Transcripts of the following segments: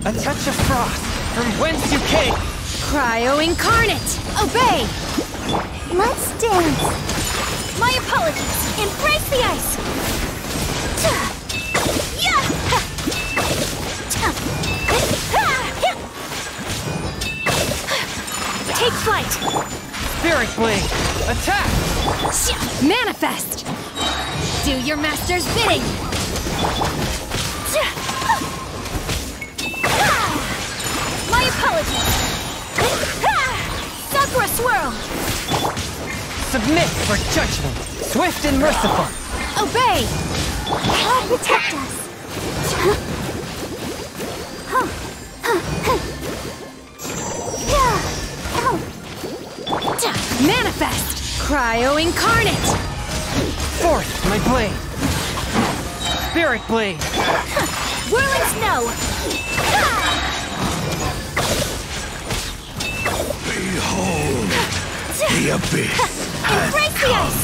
A touch of frost, from whence you came! Cryo incarnate! Obey! Let's dance. My apologies. Embrace the ice. Take flight. Spirit Blade, attack! Manifest! Do your master's bidding! My apologies. Sakura Swirl. Submit for judgment, swift and merciful! Obey! God protect us. Manifest! Cryo incarnate! Forth my blade! Spirit Blade! Whirling snow. Behold, the abyss Embrace the ice.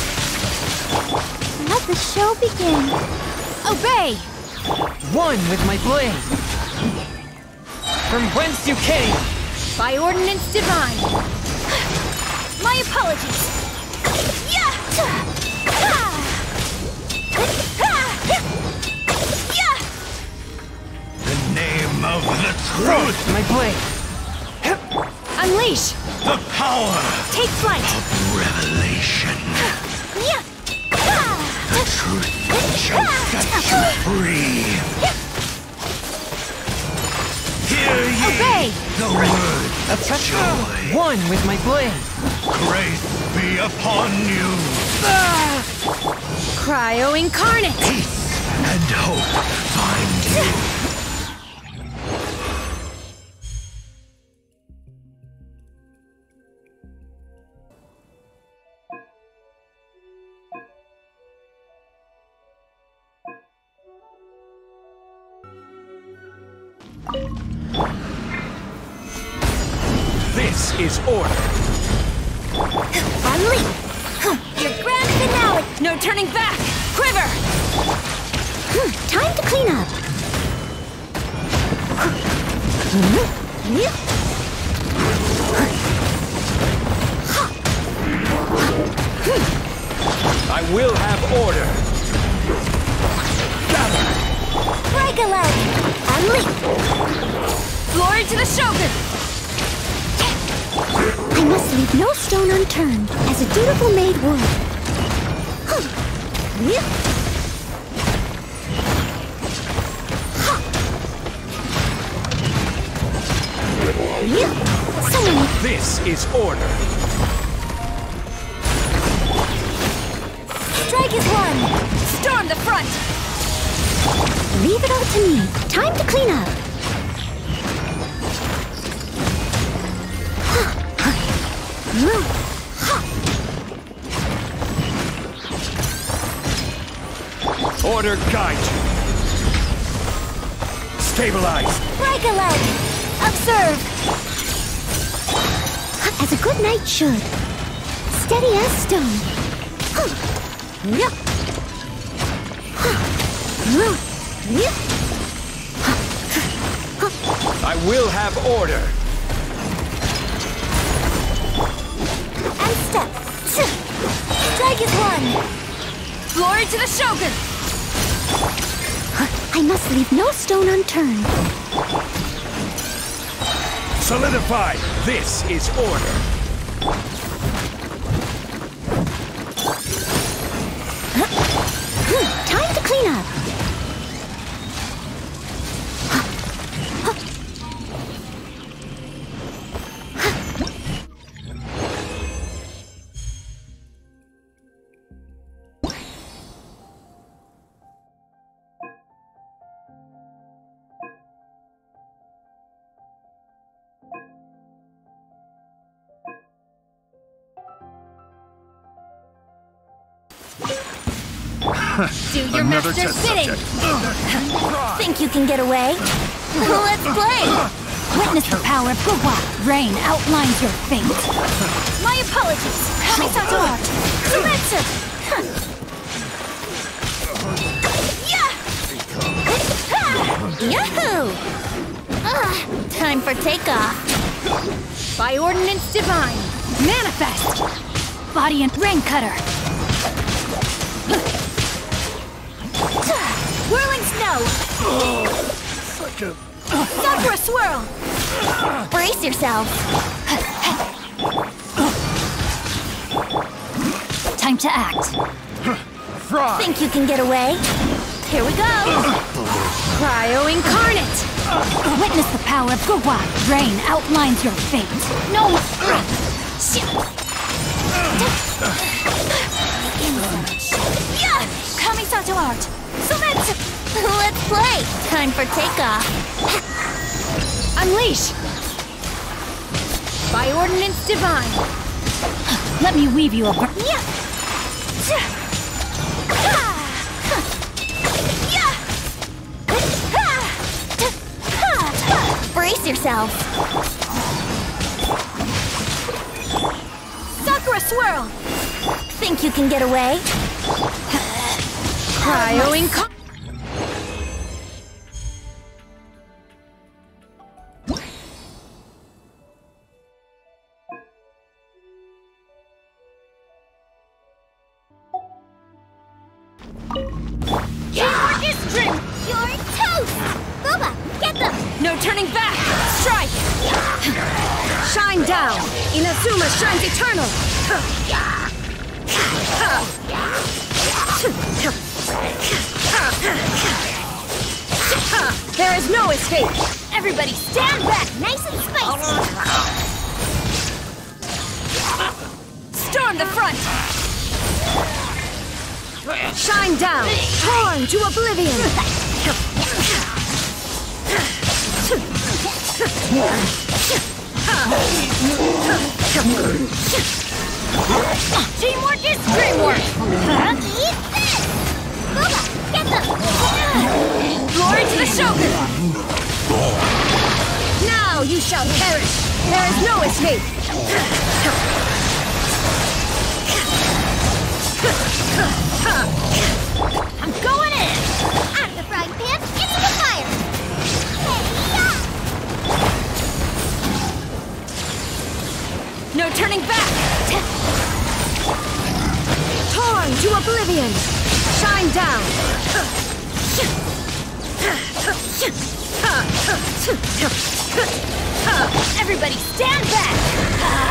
Let the show begin. Obey! One with my blade! From whence you came! By ordinance divine! My apologies. the name of the Forth truth, my blade! Unleash! the power Take flight! of revelation. The truth shall set you free. Hear ye Obey! the word A of touch joy. One with my blade! Grace be upon you. Cryo incarnate! Peace and hope find you. This is order. Unleash. Your grand finale. No turning back! Quiver! Time to clean up. I will have order. Break a leg. Unleash. Glory to the Shogun! I must leave no stone unturned, as a dutiful maid would. Someone This is order. strike is one. Storm the front! Leave it all to me. Time to clean up. Order guide you. Stabilize. Break a leg. Observe. As a good knight should. Steady as stone. I will have order. And step. Strike is one. Glory to the Shogun! I must leave no stone unturned. Solidify. This is order. Time to clean up. Do your Another master's test bidding! subject. Think you can get away? Let's play! Witness the power of Guhua! Rain outlines your fate! My apologies! Kamisato! Zuretsu! Yahoo! Time for takeoff. By ordinance divine, manifest! Body and rain cutter. Whirling snow. Such a... Sakura swirl. Brace yourself. Time to act. Fry! Think you can get away? Here we go. Cryo incarnate. Witness the power of Gugwa. Rain outlines your fate. No more. Kamisato art. Let's play. Time for takeoff. Unleash. By ordinance divine. Let me weave you a Brace yourself. Sakura swirl. Think you can get away? Cryo incarnate. Teamwork is strength. You're toast. Boba, get them. No turning back! Strike! Shine down! Inazuma shines eternal! There is no escape! Everybody stand back! Nice and spicy. Storm the front! Shine down! Torn to oblivion! Teamwork is dreamwork! Eat this. Boba, get them. Glory to the Shogun! Now you shall perish! There is no escape! I'm going in! Out of the frying pan, into the fire. No turning back! Torn to oblivion! Shine down! Everybody stand back!